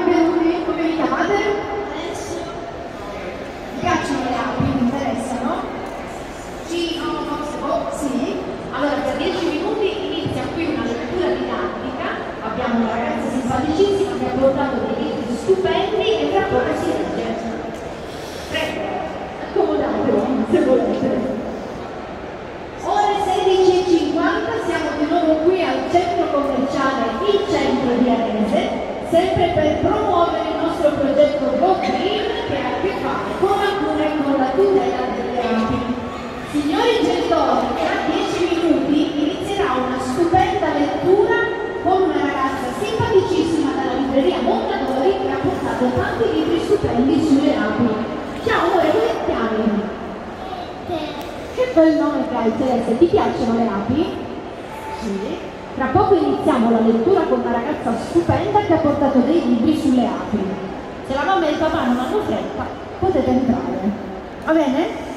benvenuti, come vi chiamate? Vi piacciono le api? Vi interessano? Sì, no, no, sì. Allora, per 10 minuti inizia qui una lettura didattica. Abbiamo una ragazza simpaticissima che ha portato dei libri stupendi e tra poco si legge. Prego, accomodatevi se volete. Ore 16:50 siamo di nuovo qui al centro commerciale Il Centro di Arese, sempre per promuovere il nostro progetto Go Green che ha a che fare con la cura e con la tutela delle api. Signori genitori, tra 10 minuti inizierà una stupenda lettura con una ragazza simpaticissima dalla libreria Mondadori che ha portato tanti libri stupendi sulle api. Ciao amore, come ti chiami? Che bel nome che hai, Celeste, ti piacciono le api? Sì. Tra poco iniziamo la lettura con una ragazza stupenda che ha portato dei libri sulle api. Se la mamma e il papà non hanno fretta, potete entrare. Va bene?